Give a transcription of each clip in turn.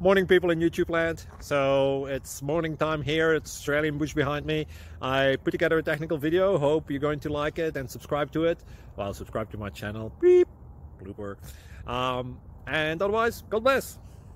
Morning, people in YouTube land. So it's morning time here. It's Australian bush behind me. I put together a technical video. Hope you're going to like it and subscribe to it. Well, subscribe to my channel. Beep. Blooper. And otherwise, God bless.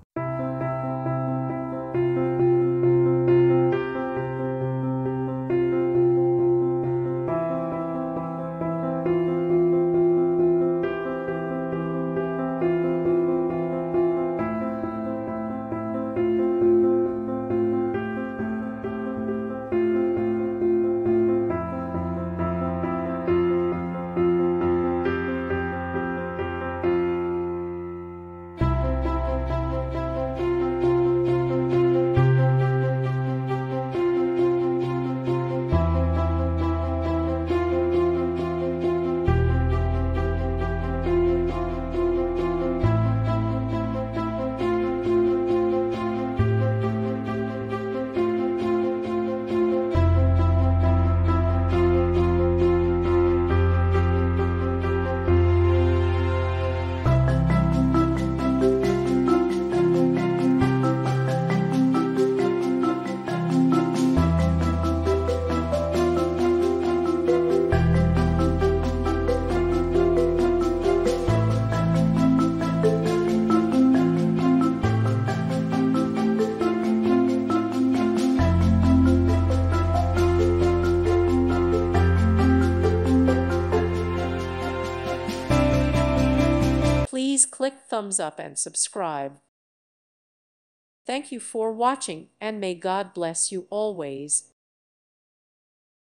Please click thumbs up and subscribe. Thank you for watching, and may God bless you always.